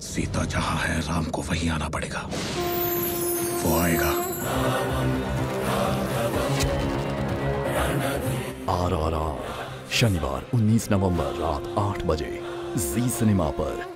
सीता जहां है राम को वहीं आना पड़ेगा। वो आएगा। RRR शनिवार 19 नवंबर रात 8 बजे जी सिनेमा पर।